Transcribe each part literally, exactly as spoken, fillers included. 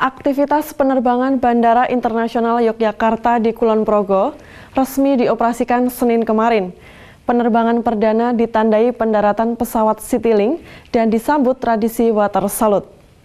Aktivitas penerbangan Bandara Internasional Yogyakarta di Kulon Progo resmi dioperasikan Senin kemarin. Penerbangan perdana ditandai pendaratan pesawat Citylink dan disambut tradisi water salute.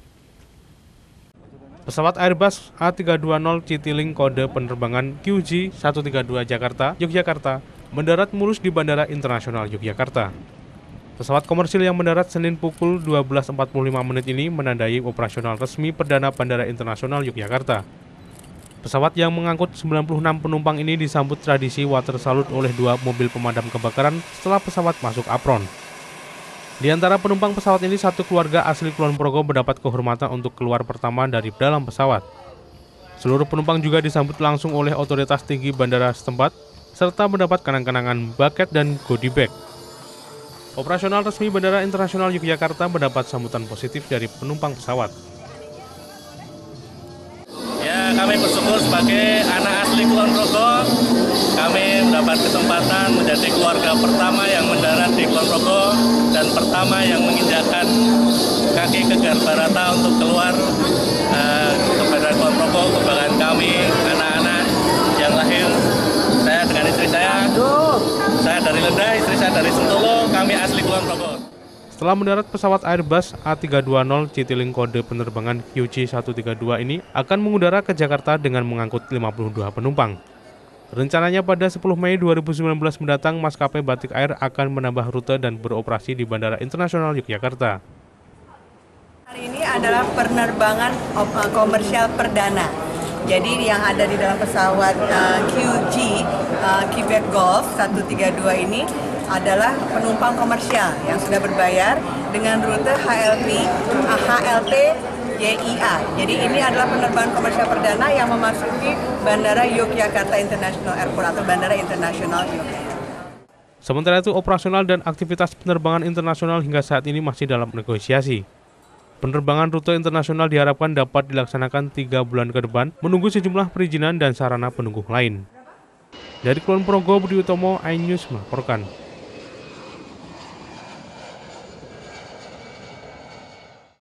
Pesawat Airbus A tiga dua nol Citylink kode penerbangan Q J seratus tiga puluh dua Jakarta, Yogyakarta mendarat mulus di Bandara Internasional Yogyakarta. Pesawat komersil yang mendarat Senin pukul dua belas empat puluh lima menit ini menandai operasional resmi perdana Bandara Internasional Yogyakarta. Pesawat yang mengangkut sembilan puluh enam penumpang ini disambut tradisi water salute oleh dua mobil pemadam kebakaran setelah pesawat masuk apron. Di antara penumpang pesawat ini, satu keluarga asli Kulon Progo mendapat kehormatan untuk keluar pertama dari dalam pesawat. Seluruh penumpang juga disambut langsung oleh otoritas tinggi bandara setempat, serta mendapat kenang-kenangan bucket dan goodie bag. Operasional resmi Bandara Internasional Yogyakarta mendapat sambutan positif dari penumpang pesawat. Ya, kami bersyukur sebagai anak asli Kulon Progo, kami mendapat kesempatan menjadi keluarga pertama yang mendarat di Kulon Progo dan pertama yang menginjakkan kaki ke Garbarata untuk keluar uh, ke Bandara Kulon Progo, kebanggaan kami, anak-anak yang lahir. Saya dengan istri saya, saya dari Lenda, istri saya dari Sentolo, kami asli Kulon Progo. Setelah mendarat, pesawat Airbus A tiga dua nol Citylink kode penerbangan Q J seratus tiga puluh dua ini akan mengudara ke Jakarta dengan mengangkut lima puluh dua penumpang. Rencananya pada sepuluh Mei dua ribu sembilan belas mendatang, maskapai Batik Air akan menambah rute dan beroperasi di Bandara Internasional Yogyakarta. Hari ini adalah penerbangan komersial perdana. Jadi yang ada di dalam pesawat uh, Q J uh, Quebec Golf seratus tiga puluh dua ini adalah penumpang komersial yang sudah berbayar dengan rute H L P, uh, H L T Y I A. Jadi ini adalah penerbangan komersial perdana yang memasuki Bandara Yogyakarta International Airport atau Bandara Internasional Yogyakarta. Sementara itu, operasional dan aktivitas penerbangan internasional hingga saat ini masih dalam negosiasi. Penerbangan rute internasional diharapkan dapat dilaksanakan tiga bulan ke depan, menunggu sejumlah perizinan dan sarana penunggu lain. Dari Kulon Progo, Budi Utomo, iNews melaporkan.